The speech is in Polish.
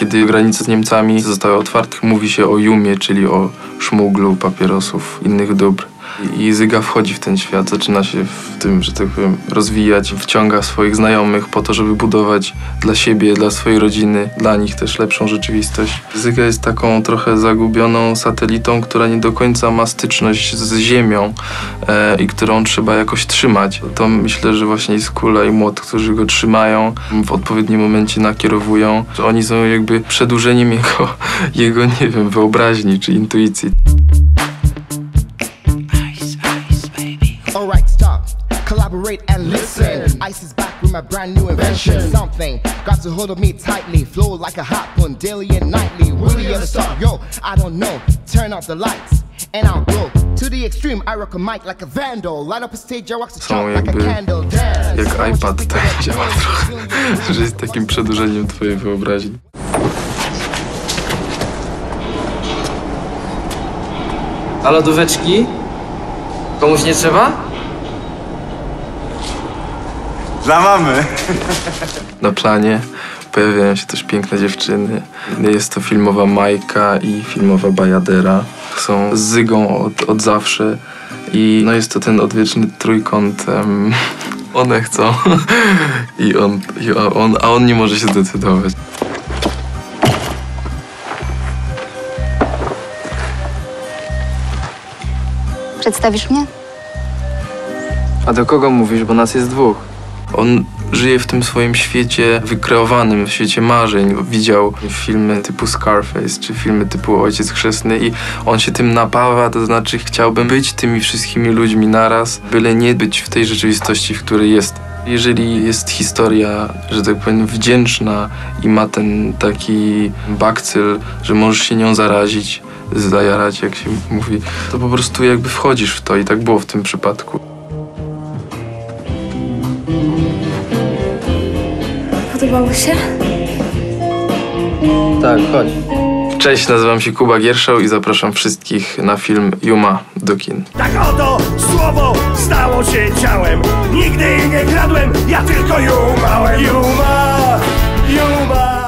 kiedy granice z Niemcami zostały otwarte, mówi się o Jumie, czyli o szmuglu papierosów, innych dóbr. I Zyga wchodzi w ten świat, zaczyna się w tym, że tak powiem, rozwijać, wciąga swoich znajomych po to, żeby budować dla siebie, dla swojej rodziny, dla nich też lepszą rzeczywistość. Zyga jest taką trochę zagubioną satelitą, która nie do końca ma styczność z ziemią i którą trzeba jakoś trzymać. To myślę, że właśnie jest Kula i Młot, którzy go trzymają, w odpowiednim momencie nakierowują. Oni są jakby przedłużeniem jego nie wiem, wyobraźni czy intuicji. Alright, stop, collaborate and listen. Ice is back with my brand new invention. Something grabs a hold of me tightly, flow like a harpoon daily and nightly. Will you ever stop? Yo, I don't know. Turn off the lights and I'll go to the extreme. I rock a mic like a vandal. Light up a stage, I rock the chalk like a candle. Dance. Jak iPad tak działa trochę, że jest takim przedłużeniem twojej wyobraźni. A lodóweczki? Komuś nie trzeba? Dla mamy. Na planie pojawiają się też piękne dziewczyny. Jest to filmowa Majka i filmowa Bajadera. Są z Zygą od zawsze i no jest to ten odwieczny trójkąt. One chcą a on nie może się zdecydować. Przedstawisz mnie? A do kogo mówisz, bo nas jest dwóch? On żyje w tym swoim świecie wykreowanym, w świecie marzeń. Widział filmy typu Scarface, czy filmy typu Ojciec Chrzestny i on się tym napawa, to znaczy chciałbym być tymi wszystkimi ludźmi naraz, byle nie być w tej rzeczywistości, w której jest. Jeżeli jest historia, że tak powiem, wdzięczna i ma ten taki bakcyl, że możesz się nią zarazić, zajarać, jak się mówi, to po prostu jakby wchodzisz w to i tak było w tym przypadku. Podobało się? Tak, chodź. Cześć, nazywam się Kuba Gierszał i zapraszam wszystkich na film Juma do kin. Tak oto słowo stało się ciałem. Nigdy nie kradłem, ja tylko jumałem. Juma, Juma.